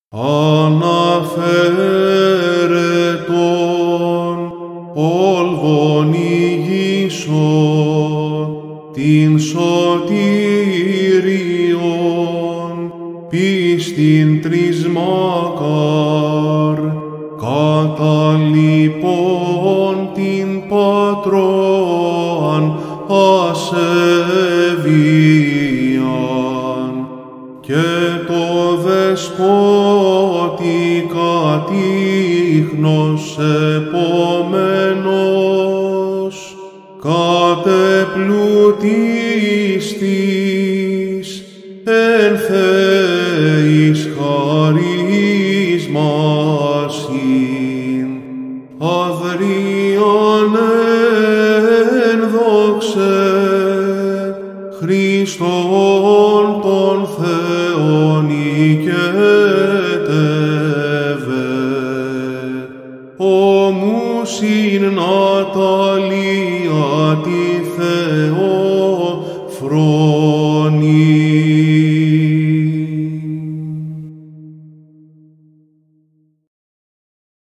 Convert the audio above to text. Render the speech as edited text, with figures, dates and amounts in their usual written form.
Αναφέρετον όλβον ηγήσον την σωτήριον πίστην τρεις μακάρ κατά λοιπόν την πατρώαν ασεβίαν και το δεσπότη κατήχνος επόμενος κατεπλουτίστης εν Θεής χαρίσμασιν αδριάνε εν δόξε Χριστόν τον Θεόν οικέτευε ομούσιν Ναταλία τη Θεή